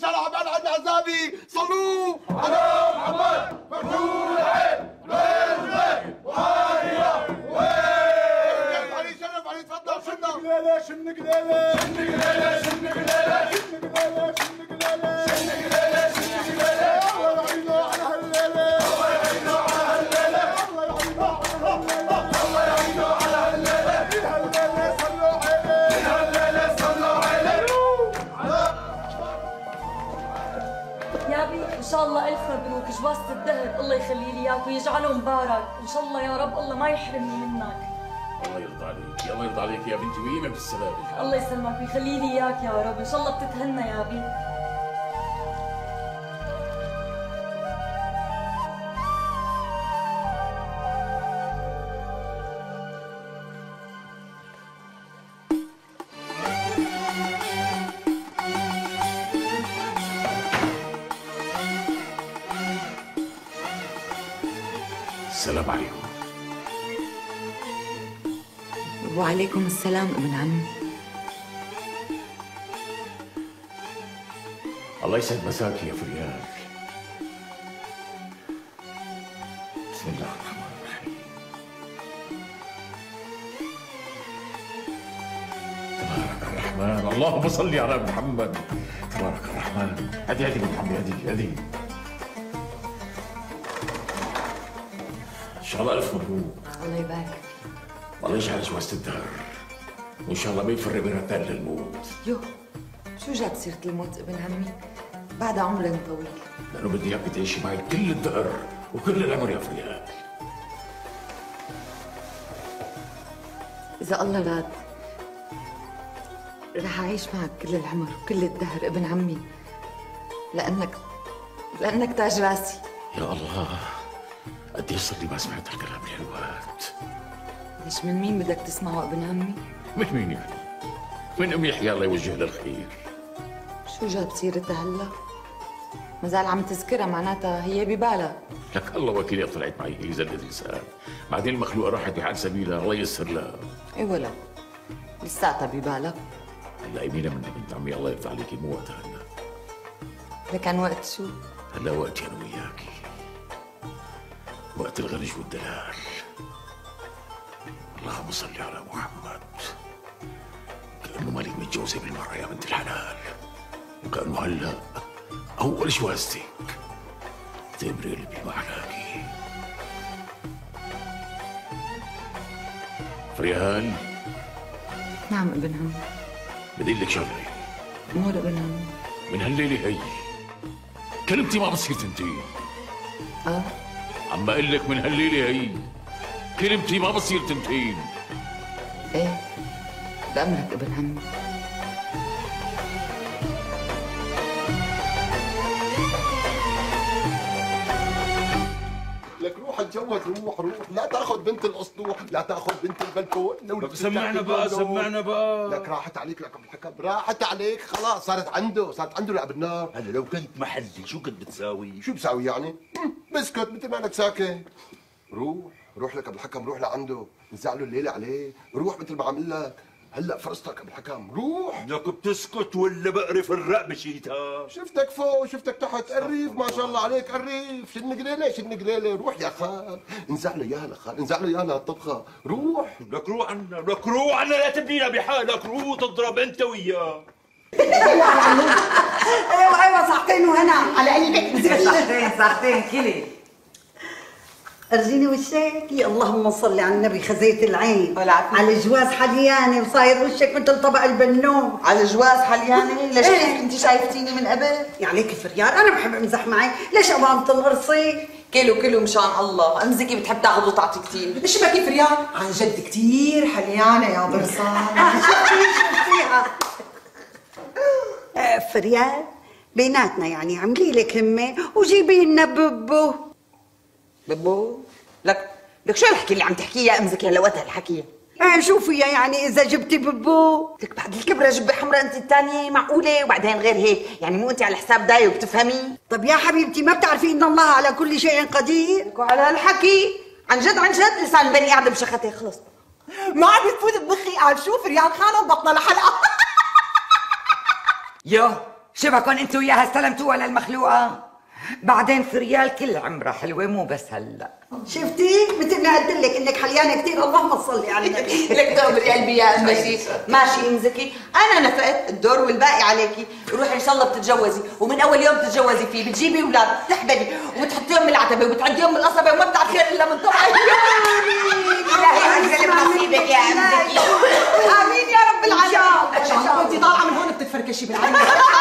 شارع عبال عن عذابي. صلوا على محمد مفتوح العين غير البيت وهاية وين علي شرف علي تفضل. شنو قليلة شنو قليلة شنو قليلة شنو قليلة شنو قليلة شنو قليلة شنو قليلة شنو قليلة. الله يعينه على هالليلة الله يعينه على هالليلة الله يعينه على هالليلة الله يعينه على هالليلة. من هالليلة صلوا عليه من هالليلة صلوا عليه. يابي ان شاء الله الف مبروك جوازة الدهر. الله يخلي لي اياك ويجعله مبارك ان شاء الله يا رب. الله ما يحرمني منك. الله يرضى عليك الله يرضى عليك يا بنتي ويمة بالسلامة. الله يسلمك ويخلي لي اياك يا رب. ان شاء الله بتتهنى يابي. السلام عليكم. وعليكم السلام ابن عمي. الله يسعد مساك يا فريال. بسم الله الرحمن الرحيم. تبارك الرحمن اللهم صل على محمد. تبارك الرحمن. هدي هدي بنت عمي هدي هدي. ان شاء الله الف مبروك. الله يبارك. والله يجعل جوازة الدهر وان شاء الله ما يفرق بين الثاني للموت. يو شو جاب سيرة الموت ابن عمي؟ بعد عمر طويل. لانه بدي اياك تعيشي معي كل الدهر وكل العمر يا فريال. إذا الله راد رح أعيش معك كل العمر وكل الدهر ابن عمي، لأنك تاج راسي. يا الله قديش صار لي ما سمعت هالكلام الحلوات. ليش من مين بدك تسمعه ابن عمي؟ من مين يعني؟ من ام يحيى الله يوجه لها الخير. شو جاب سيرتها هلا؟ ما زال عم تذكرها معناتها هي ببالها. لك الله وكيلي طلعت معي هي زلة لسان، بعدين المخلوقة راحت بحال سبيلها الله ييسر لها. اي ولا لساتها ببالها. هلا يمينة مني بنت عمي الله يرضى عليكي مو وقتها هلا. لكن وقت شو؟ هلا وقتي انا وياكي. وقت الغنج والدلال. اللهم صل على محمد. كأنه مالك متجوزة بالمرة يا بنت الحلال، وكأنه هلا أول جوازتك. تمري قلبي معلاكي. فريال. نعم ابن عمي. بدي لك شغلة. مور ابن عمي. من هالليلة هي كلمتي ما بصير تنتهي. عم بقول لك من هالليلة هي كلمتي ما بصير تنتهي. ايه بأمرك ابن عمي. لك روح اتجوز روح لا تاخذ بنت الاسطوح لا تاخذ بنت البلكون. طب سمعنا بقى سمعنا بقى. لك راحت عليك لك ابو الحكم راحت عليك خلاص صارت عنده لعب النار. هلا لو كنت محلي شو كنت بتساوي؟ شو بساوي يعني؟ بسكت مثل ما انك ساكت. روح لك ابو الحكم روح لعنده نزعله الليله عليه. روح مثل ما عمل لك هلا فرصتك ابو الحكم روح. لك بتسكت ولا بقرف الرق بشيتها؟ شفتك فوق شفتك تحت قريف ما شاء الله عليك قريف. شن قليله روح يا خال انزع له اياها لخال انزع له اياها للطبخه روح. لك روح عنا لك روح عنا لا تبنينا بحالك. روح تضرب انت وياه. ايوه صحتين وهنا على قلبك. صحتين كلي. ارجيني وشك يا اللهم صل على النبي. خزيت العين على جواز حلياني وصاير وشك مثل طبق البنوم. على جواز حلياني؟ ليش كيف كنتي شايفتيني من قبل؟ يعني ليك فريال انا بحب امزح معي. ليش قوامة القرصي؟ كيلو مشان الله. امزكي بتحب تاخذ وتعطي كثير. ايش بكي فريال؟ عن جد كثير حليانه يا برصان. شفتيها فريال بيناتنا يعني عملي لك همه وجيبي لنا ببو. ببو؟ لك شو الحكي اللي عم تحكيه يا امزكي هلا وقت هالحكي؟ شو فيها يعني اذا جبتي ببو؟ لك بعد الكبره جبه حمراء انت الثانيه معقوله؟ وبعدين غير هيك يعني مو انت على حساب داي وبتفهمي؟ طب يا حبيبتي ما بتعرفي ان الله على كل شيء قدير؟ لك وعلى هالحكي عن جد لسان بني قاعده بشختي خلص. ما عم بتفوت بمخي. قاعد شوف ريال خانه بطلة لحلقه. شبكن انت وياها استلمتوها للمخلوقه؟ بعدين فريال كل عمرها حلوه مو بس هلا. شفتي؟ مثل ما قلت لك انك حليانه كثير، اللهم صلي على النبي. لك دغري قلبي يا امتي. ماشي نزكي، انا نفقت الدور والباقي عليكي. روحي ان شاء الله بتتجوزي، ومن اول يوم بتتجوزي فيه بتجيبي اولاد بتحبلي وبتحطيهم من العتبه وبتعديهم من القصبه وما بتعرف خير الا من طبعك. الهي انزل بنصيبك يا امتي. امين يا رب العالمين. وانت طالعه من هون بتتفركشي بالعين.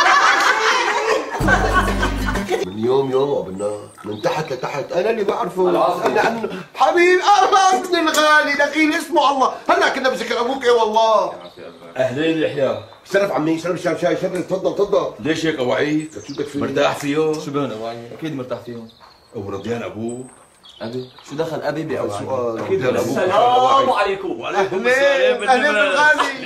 من يوم وبالنار من تحت لتحت انا اللي بعرفه. اسالني عنه حبيب ابني الغالي دخيل اسمه الله. هلا كنا بذكر ابوك. ايه والله. اهلين يحيى. شرف عمي. شرب شاي. شرف. تفضل. ليش هيك اوعيك؟ شو بدك فيه؟ مرتاح فيه؟ شو بهنا اوعي؟ اكيد مرتاح فيهم. ابو رضيان ابوك؟ ابي؟ شو دخل ابي باوعي؟ سؤال. اكيد ابوك. السلام عليكم. وعليكم السلام. اهلين بالغالي.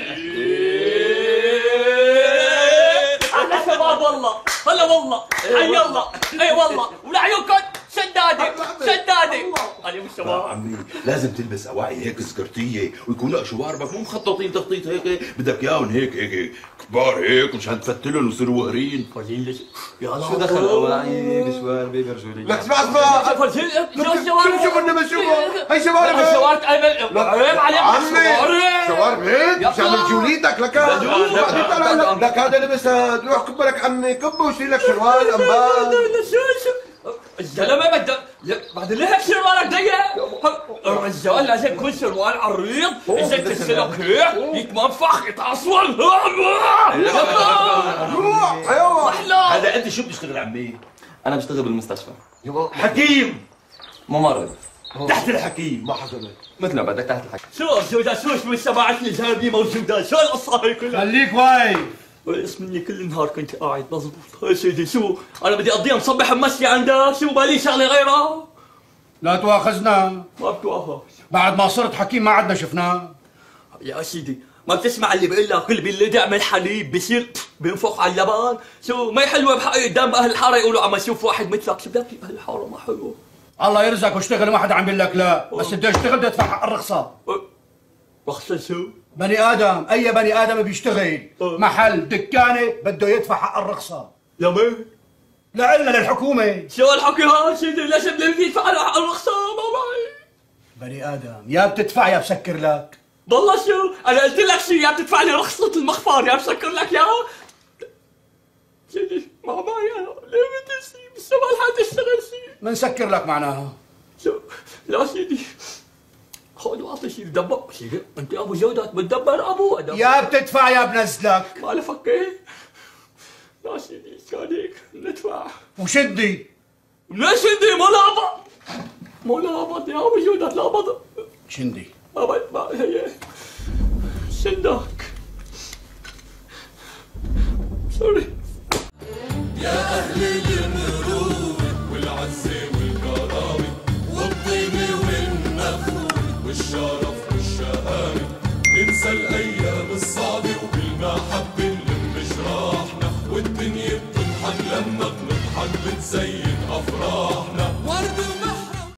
اهلا شباب والله. هلا والله. حي الله. اي والله. ولعيونكم شدادي. عليكم الشباب. عمي لازم تلبس اواعي هيك سكرتيه ويكونوا شواربك مو مخططين تخطيط هيك. بدك اياهم هيك كبار هيك مشان تفتلهم ويصيروا وهرين. فرجيني ليش؟ يا الله. شو دخل اواعي بشواربي برجولي؟ لك اسمع. فرجيني شوف النبي شوفوا. هي شوارب. شوارب عيب عليك. عمي شوارب هيك مشان رجوليتك. لك لك هذا لبس. روح كب لك عمي. كب وشيل لك شروال انبال. شو الزلمه بدك بعد ليه هيك شروالك ضيق؟ الرجال لازم يكون شروال عريض. اذا تسلك هيك منفخ يتعصول. روح. ايوه. هذا انت شو بتشتغل عمي؟ انا بشتغل بالمستشفى. حكيم. ممرض. تحت الحكيم. ما حسبت. مثل ما بدك تحت الحكي. شو جاسوس من سماعة الجابي موجودة. شو القصة هي كلها؟ خليك واقف. اسم مني كل النهار كنت قاعد مضبوط. يا سيدي شو؟ أنا بدي أقضيها مصبح ممسي عندك. شو بالي شغلة غيرها؟ لا تواخذنا. ما بتوقف. بعد ما صرت حكيم ما عدنا شفناه. يا سيدي ما بتسمع اللي بيقول لك كل باللي دعم الحليب بصير بينفخ على اللبن. شو ما حلوة بحقي قدام أهل الحارة يقولوا عم أشوف واحد مثلك. شو بدك أهل الحارة ما حلوة. الله يرزقك واشتغل. ما حدا عم بيقول لك لا، بس بدي اشتغل بدي ادفع حق الرخصه. رخصة شو؟ بني ادم، اي بني ادم بيشتغل محل دكانه بده يدفع حق الرخصه. لمين؟ لعنا للحكومه. شو الحكي هذا سيدي؟ ليش بدي يدفع حق الرخصة؟ ما معي. بني ادم يا بتدفع يا بسكر لك. والله شو؟ انا قلت لك شو؟ يا بتدفع لي رخصة المخفر يا بسكر لك يا سيدي. ما معي انا. ليه بدي شيء؟ بالسما لحد اشتغل شيء. منسكر لك معناها. شو؟ لا سيدي. خذ واعطي شيء دبر. سيدي انت ابو جودات بتدبر ابو ادم. يا بتدفع يا بنزلك. ما له فكيت. لا سيدي كان هيك ندفع. وشدي. ليش شدي؟ مو لابط يا ابو جودات. لابط شندي. ما هي شدك. سوري. يا أهل المرور والعزة والكرامة والطيبة والنخوة والشرف والشهامة ننسى الأيام